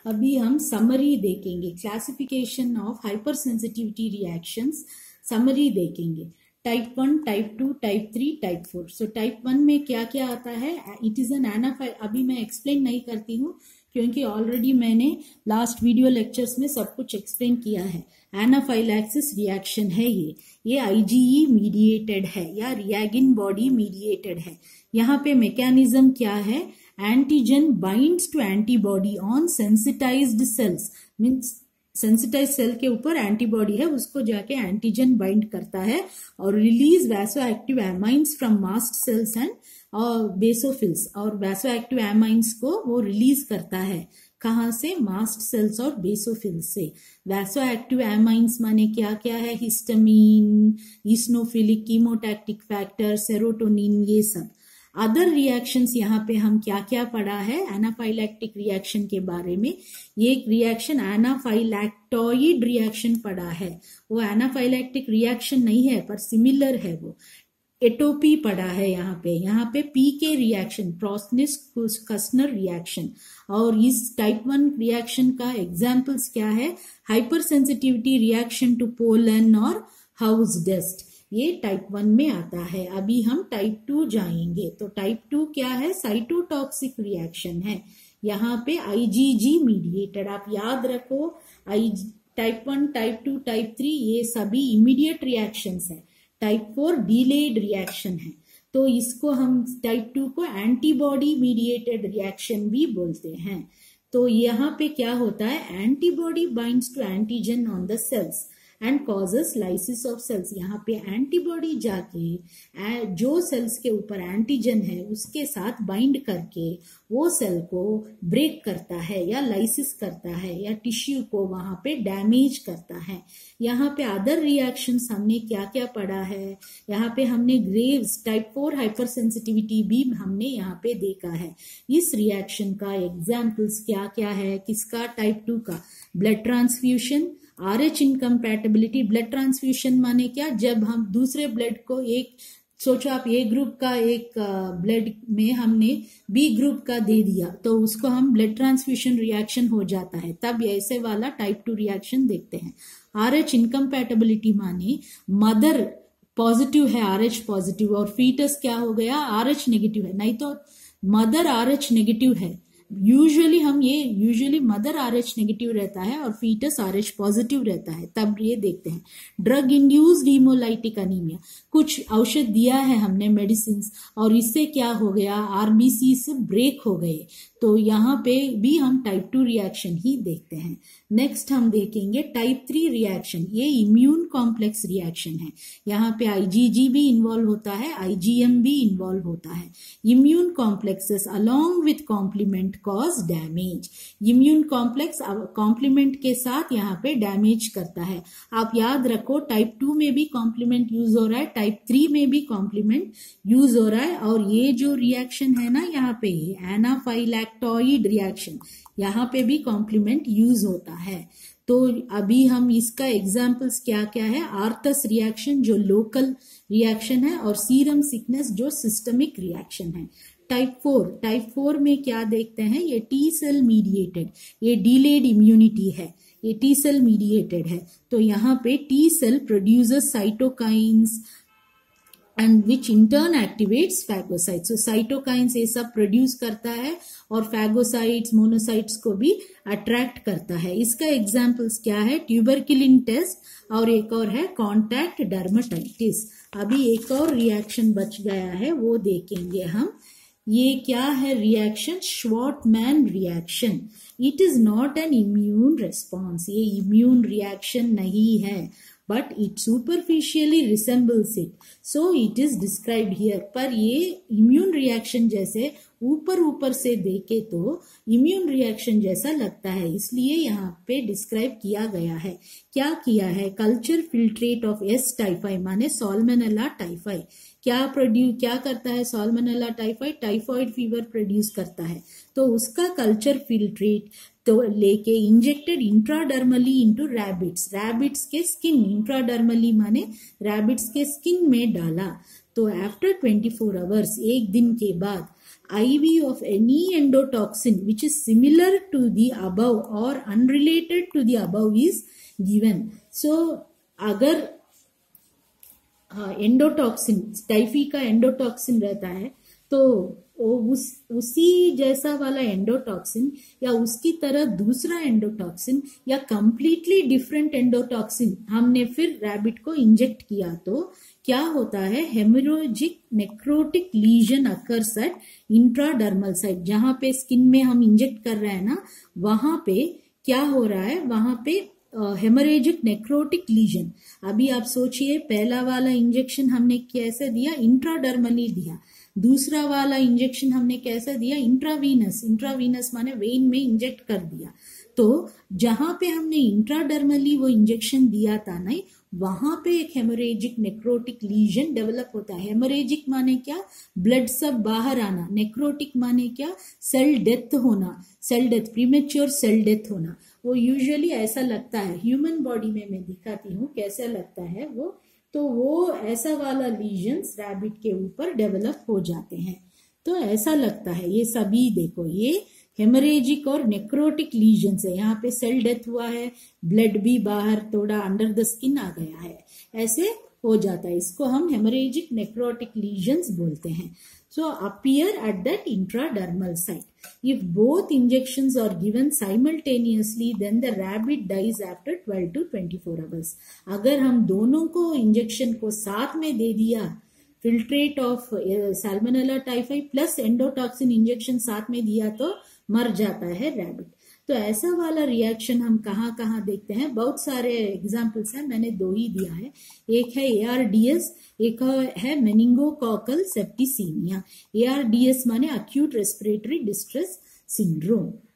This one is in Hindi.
अभी हम समरी देखेंगे, classification of hyper sensitivity reactions, summary देखेंगे। Type 1, type 2, type 3, type 4। So type 1 में क्या क्या आता है? इट इज एन एनाफाइल। अभी मैं एक्सप्लेन नहीं करती हूँ क्योंकि ऑलरेडी मैंने लास्ट वीडियो लेक्चर्स में सब कुछ एक्सप्लेन किया है। एनाफाइलैक्सिस रिएक्शन है ये आईजीई मीडिएटेड है या रिएगिन बॉडी मीडिएटेड है। यहाँ पे मैकेनिज्म क्या है? Antigen binds to antibody on sensitized cells, means sensitize cell के ऊपर एंटीबॉडी है, उसको जाके एंटीजन बाइंड करता है और release vaso active amines from mast cells and basophils, और वैसो एक्टिव एमाइंस को वो रिलीज करता है। कहाँ से? मास्ट सेल्स और बेसोफिल्स से। वैसो एक्टिव एमाइंस माने क्या क्या है? Histamine, eosinophilic, chemotactic factor, serotonin, ये सब। अदर रिएक्शंस यहाँ पे हम क्या क्या पढ़ा है एनाफाइलैक्टिक रिएक्शन के बारे में? ये एक रिएक्शन एनाफाइलैक्टॉइड रिएक्शन पढ़ा है। वो एनाफाइलैक्टिक रिएक्शन नहीं है पर सिमिलर है वो। एटोपी पढ़ा है यहाँ पे पीके रिएक्शन, प्रोस्निस-कस्नर रिएक्शन। और इस टाइप 1 रिएक्शन का एग्जाम्पल्स क्या है? Hyper sensitivity reaction to pollen और हाउस डस्ट, ये टाइप 1 में आता है। अभी हम टाइप 2 जाएंगे। तो टाइप 2 क्या है? साइटोटॉक्सिक रिएक्शन है। यहाँ पे आईजीजी मीडिएटेड, आप याद रखो। टाइप 1, टाइप 2, टाइप 3 ये सभी इमीडिएट रिएक्शंस है। टाइप 4 डिलेड रिएक्शन है। तो इसको हम टाइप 2 को एंटीबॉडी मीडिएटेड रिएक्शन भी बोलते हैं। तो यहाँ पे क्या होता है? Antibody binds to antigen on the cells and causes lysis of cells. यहाँ पे एंटीबॉडी जाके जो सेल्स के ऊपर एंटीजन है उसके साथ बाइंड करके वो सेल को ब्रेक करता है या लाइसिस करता है या टिश्यू को वहां पे डैमेज करता है। यहाँ पे अदर रिएक्शंस हमने क्या क्या पढ़ा है? यहाँ पे हमने ग्रेव्स टाइप 4 हाइपर सेंसिटिविटी भी हमने यहाँ पे देखा है। इस रिएक्शन का एग्जाम्पल्स क्या क्या है? किसका? टाइप 2 का। Blood transfusion, RH incompatibility. Blood transfusion माने क्या? जब हम दूसरे ब्लड को सोचो आप ए ग्रुप का एक ब्लड में हमने बी ग्रुप का दे दिया तो उसको हम ब्लड ट्रांसफ्यूशन रिएक्शन हो जाता है, तब ऐसे वाला टाइप 2 रिएक्शन देखते हैं। RH इनकम्पैटिबिलिटी माने मदर पॉजिटिव है RH पॉजिटिव और फीटस क्या हो गया? RH नेगेटिव है। नहीं तो मदर RH नेगेटिव है, यूजुअली मदर RH नेगेटिव रहता है और फीटस RH पॉजिटिव रहता है, तब ये देखते हैं। ड्रग इंड्यूस्ड हीमोलाइटिक अनीमिया, कुछ औषध दिया है हमने मेडिसिन और इससे क्या हो गया? RBC से ब्रेक हो गए, तो यहाँ पे भी हम टाइप 2 रिएक्शन ही देखते हैं। नेक्स्ट हम देखेंगे टाइप 3 रिएक्शन। ये इम्यून कॉम्प्लेक्स रिएक्शन है। यहाँ पे IgG भी इन्वॉल्व होता है, IgM भी इन्वॉल्व होता है। Immune complexes along with complement cause damage. Immune complex complement के साथ यहाँ पे डैमेज करता है। आप याद रखो टाइप 2 में भी कॉम्प्लीमेंट यूज हो रहा है, टाइप 3 में भी कॉम्प्लीमेंट यूज हो रहा है। और ये जो रिएक्शन है ना यहाँ पे एनाफाइलैक्टॉइड रिएक्शन, यहाँ पे भी कॉम्प्लीमेंट यूज होता है। तो अभी हम इसका एग्जाम्पल्स क्या क्या है? आर्थस रिएक्शन जो लोकल रिएक्शन है और सीरम सिकनेस जो सिस्टमिक रिएक्शन है। टाइप 4 में क्या देखते हैं? ये टी सेल मीडिएटेड, ये डिलेड इम्यूनिटी है, ये टी सेल मीडिएटेड है। तो यहाँ पे T cell produces cytokines and which in turn activates phagocytes. So cytokines ये सब प्रोड्यूस करता है और फैगोसाइट्स, मोनोसाइट्स को भी अट्रैक्ट करता है। इसका एग्जाम्पल्स क्या है? ट्यूबरकुलिन टेस्ट और एक और है कॉन्टैक्ट डर्मेटाइटिस। अभी एक और रिएक्शन बच गया है, वो देखेंगे हम। ये क्या है reaction? Shwartzman reaction. It is not an immune response, ये इम्यून रिएक्शन नहीं है, but it superficially resembles it, so it is described here। पर ये इम्यून रिएक्शन जैसे ऊपर से देखे तो इम्यून रिएक्शन जैसा लगता है, इसलिए यहाँ पे डिस्क्राइब किया गया है। क्या किया है? Culture filtrate of S. Typhi माने सॉल्मोनेला टाइफाई क्या करता है? Salmonella typhi typhoid fever produce करता है, तो उसका कल्चर फिल्ट्रेट तो लेके इंजेक्टेड इंट्राडर्मली इनटू रैबिट्स के स्किन, इंट्राडर्मली माने रैबिट्स के स्किन में डाला। तो आफ्टर 24 आवर्स, एक दिन के बाद IV of any endotoxin which is similar to the above or unrelated to the above is given. So अगर एंडोटॉक्सिन टाइफी का एंडोटॉक्सिन रहता है तो उसी जैसा वाला एंडोटॉक्सिन या उसकी तरह दूसरा एंडोटॉक्सिन या कंप्लीटली डिफरेंट एंडोटॉक्सिन हमने फिर रैबिट को इंजेक्ट किया तो क्या होता है, haemorrhagic necrotic lesion occurs at intradermal site. जहां पे स्किन में हम इंजेक्ट कर रहे हैं ना, वहां पे क्या हो रहा है, वहां पे हेमोरेजिक नेक्रोटिक लीजन. अभी आप सोचिए, पहला वाला इंजेक्शन हमने कैसे दिया, इंट्राडर्मली दिया. दूसरा वाला इंजेक्शन हमने कैसे दिया, इंट्रावीनस. इंट्रावीनस माने वेन में इंजेक्ट कर दिया. तो जहां पे हमने इंट्राडर्मली वो इंजेक्शन दिया था ना, वहां पे एक हेमोरेजिक नेक्रोटिक लीजन डेवलप होता है. हेमोरेजिक माने क्या, ब्लड सब बाहर आना. नेक्रोटिक माने क्या, सेल डेथ होना. Cell death, premature cell death होना. वो यूजुअली ऐसा लगता है, ह्यूमन बॉडी में मैं दिखाती हूँ कैसा लगता है वो. तो वो ऐसा वाला लीजन्स रैबिट के ऊपर डेवलप हो जाते हैं. तो ऐसा लगता है. ये सभी देखो, ये हेमोरेजिक और नेक्रोटिक लीजन्स है. यहाँ पे सेल डेथ हुआ है, ब्लड भी बाहर थोड़ा अंडर द स्किन आ गया है, ऐसे हो जाता है. इसको हम हेमोरेजिक नेक्रोटिक लीजन्स बोलते हैं. So appear at that intradermal site. If both injections are given simultaneously, then the rabbit dies after 12 to 24 hours. अगर हम दोनों को इंजेक्शन को साथ में दे दिया, filtrate of Salmonella typhi plus endotoxin injection साथ में दिया तो मर जाता है रैबिट. तो ऐसा वाला रिएक्शन हम कहाँ कहाँ देखते हैं, बहुत सारे एग्जाम्पल्स हैं, मैंने 2 ही दिया है. एक है ARDS, एक है मेनिंगोकॉकल सेप्टिसीमिया. ARDS माने अक्यूट रेस्पिरेटरी डिस्ट्रेस सिंड्रोम.